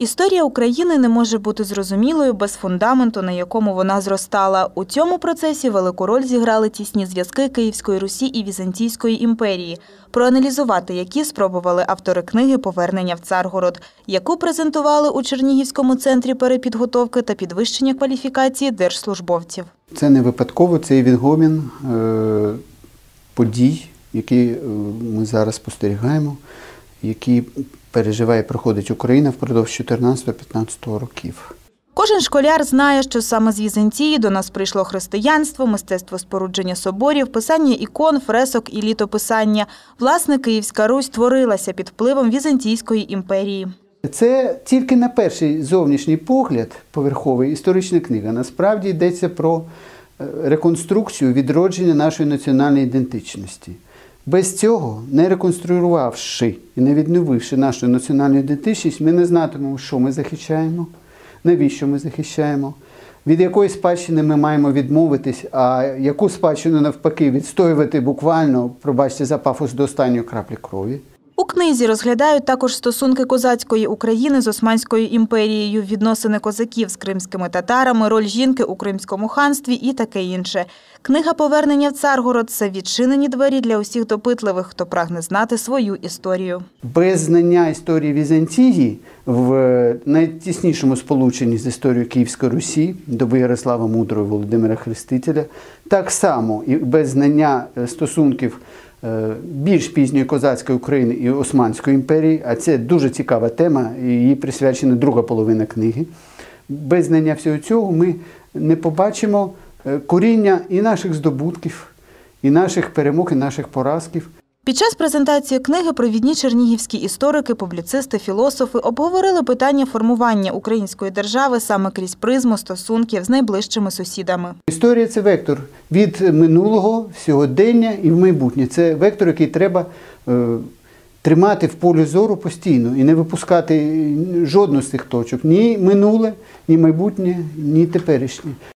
Історія України не може бути зрозумілою без фундаменту, на якому вона зростала. У цьому процесі велику роль зіграли тісні зв'язки Київської Русі і Візантійської імперії. Проаналізувати які спробували автори книги «Повернення в Царгород», яку презентували у Чернігівському центрі перепідготовки та підвищення кваліфікації держслужбовців. Це не випадково, це відгомін подій, які ми зараз спостерігаємо, які переживає і проходить Україна впродовж 14-15 років. Кожен школяр знає, що саме з Візантії до нас прийшло християнство, мистецтво спорудження соборів, писання ікон, фресок і літописання. Власне, Київська Русь творилася під впливом Візантійської імперії. Це тільки на перший зовнішній погляд поверховий історична книга. Насправді йдеться про реконструкцію, відродження нашої національної ідентичності. Без цього, не реконструювавши і не відновивши нашу національну ідентичність, ми не знатимемо, що ми захищаємо, навіщо ми захищаємо, від якої спадщини ми маємо відмовитись, а яку спадщину навпаки відстоювати буквально, пробачте за пафос, до останньої краплі крові. У книзі розглядають також стосунки козацької України з Османською імперією, відносини козаків з кримськими татарами, роль жінки у Кримському ханстві і таке інше. Книга «Повернення в Царгород» – це відчинені двері для усіх допитливих, хто прагне знати свою історію. Без знання історії Візантії в найтіснішому сполученні з історією Київської Русі, доби Ярослава Мудрого, Володимира Хрестителя, так само і без знання стосунків більш пізньої козацької України і Османської імперії, а це дуже цікава тема, і їй присвячена друга половина книги. Без знання всього цього ми не побачимо коріння і наших здобутків, і наших перемог, і наших поразків. Під час презентації книги провідні чернігівські історики, публіцисти, філософи обговорили питання формування української держави саме крізь призму стосунків з найближчими сусідами. Історія – це вектор від минулого, сьогодення і в майбутнє. Це вектор, який треба тримати в полі зору постійно і не випускати жодну з цих точок. Ні минуле, ні майбутнє, ні теперішнє.